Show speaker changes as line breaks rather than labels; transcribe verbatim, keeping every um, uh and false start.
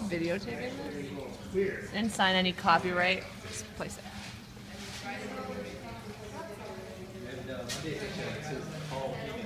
videotaping this? And sign any copyright. Just place it.
And uh, Monday, I think, uh, it says all